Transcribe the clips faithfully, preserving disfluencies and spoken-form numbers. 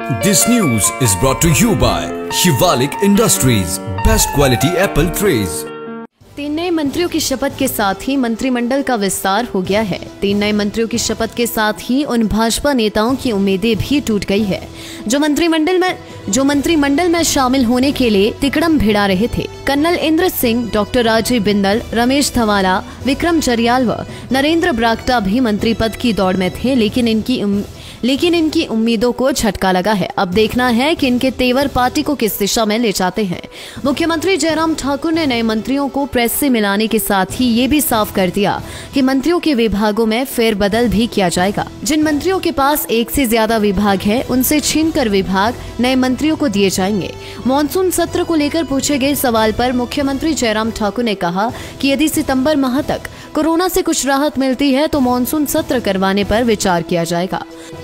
This news is brought to you by Shivalik Industries, best quality apple trays. तीन नए मंत्रियों की शपथ के साथ ही मंत्रिमंडल का विस्तार हो गया है। तीन नए मंत्रियों की शपथ के साथ ही उन भाजपा नेताओं की उम्मीदें भी टूट गई है जो मंत्रिमंडल में जो मंत्रिमंडल में शामिल होने के लिए तिकड़म भिड़ा रहे थे। कर्नल इंद्र सिंह, डॉक्टर राजीव बिंदल, रमेश धवाला, विक्रम जरियाल व नरेंद्र बरागटा भी मंत्री पद की दौड़ में थे, लेकिन इनकी लेकिन इनकी उम्मीदों को झटका लगा है। अब देखना है कि इनके तेवर पार्टी को किस दिशा में ले जाते हैं। मुख्यमंत्री जयराम ठाकुर ने नए मंत्रियों को प्रेस से मिलाने के साथ ही ये भी साफ कर दिया कि मंत्रियों के विभागों में फेरबदल भी किया जाएगा। जिन मंत्रियों के पास एक से ज्यादा विभाग है, उनसे छीनकर विभाग नए मंत्रियों को दिए जाएंगे। मानसून सत्र को लेकर पूछे गए सवाल पर मुख्यमंत्री जयराम ठाकुर ने कहा कि यदि सितंबर माह तक कोरोना से कुछ राहत मिलती है तो मानसून सत्र करवाने पर विचार किया जाएगा।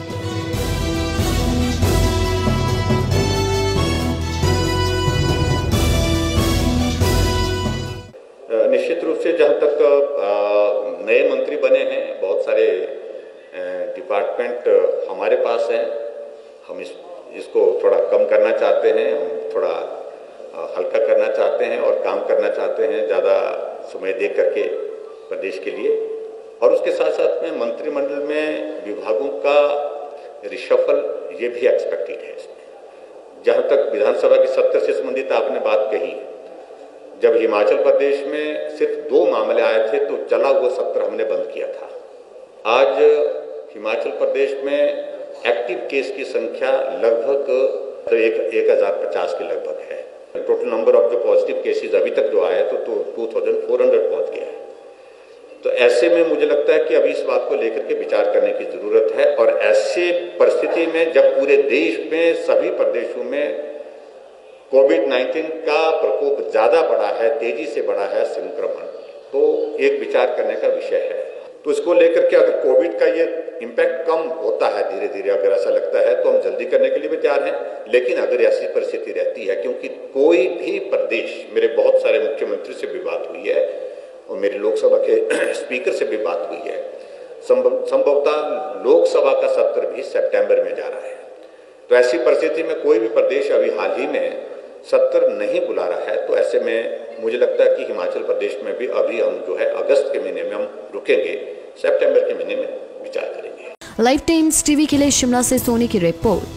निश्चित रूप से जहाँ तक नए मंत्री बने हैं, बहुत सारे डिपार्टमेंट हमारे पास हैं। हम इस इसको थोड़ा कम करना चाहते हैं, हम थोड़ा हल्का करना चाहते हैं और काम करना चाहते हैं ज़्यादा समय दे करके प्रदेश के लिए। और उसके साथ साथ में मंत्रिमंडल में विभागों का रिशफल ये भी एक्सपेक्टेड है इसमें। जहाँ तक विधानसभा के सत्र से संबंधित आपने बात कही, जब हिमाचल प्रदेश में सिर्फ दो मामले आए थे तो चला हुआ सत्र हमने बंद किया था। आज हिमाचल प्रदेश में एक्टिव केस की संख्या लगभग तो एक एक हजार पचास के लगभग है। टोटल नंबर ऑफ जो पॉजिटिव केसेस अभी तक जो आए तो टू थाउजेंड फोर हंड्रेड पहुंच गया है। तो ऐसे में मुझे लगता है कि अभी इस बात को लेकर के विचार करने की जरूरत है। और ऐसे परिस्थिति में जब पूरे देश में सभी प्रदेशों में कोविड नाइन्टीन का प्रकोप ज्यादा बढ़ा है, तेजी से बढ़ा है संक्रमण, तो एक विचार करने का विषय है। तो इसको लेकर के अगर कोविड का ये इम्पैक्ट कम होता है धीरे धीरे, अगर ऐसा लगता है तो हम जल्दी करने के लिए भी तैयार हैं। लेकिन अगर ऐसी परिस्थिति रहती है, क्योंकि कोई भी प्रदेश, मेरे बहुत सारे मुख्यमंत्री से भी बात हुई है और मेरे लोकसभा के स्पीकर से भी बात हुई है, संभवतः लोकसभा का सत्र भी सितंबर में जा रहा है। तो ऐसी परिस्थिति में कोई भी प्रदेश अभी हाल ही में सत्र नहीं बुला रहा है, तो ऐसे में मुझे लगता है कि हिमाचल प्रदेश में भी अभी हम जो है अगस्त के महीने में हम रुकेंगे, सितंबर के महीने में विचार करेंगे। लाइव टाइम्स टीवी के लिए शिमला से सोनी की report.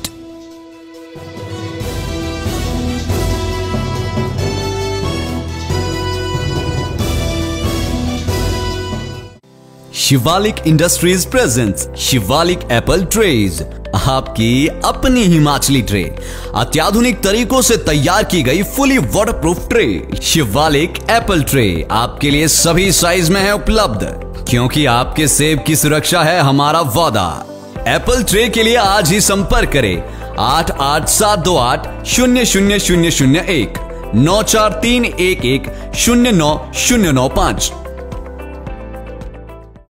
Shivalik industries presents Shivalik apple trays, आपकी अपनी हिमाचली ट्रे, अत्याधुनिक तरीकों से तैयार की गई fully waterproof tray. Shivalik apple tray आपके लिए सभी साइज में है उपलब्ध, क्योंकि आपके सेब की सुरक्षा है हमारा वादा। एप्पल ट्रे के लिए आज ही संपर्क करें आठ आठ सात दो आठ शून्य शून्य शून्य शून्य एक नौ चार तीन एक एक शून्य नौ शून्य नौ पाँच।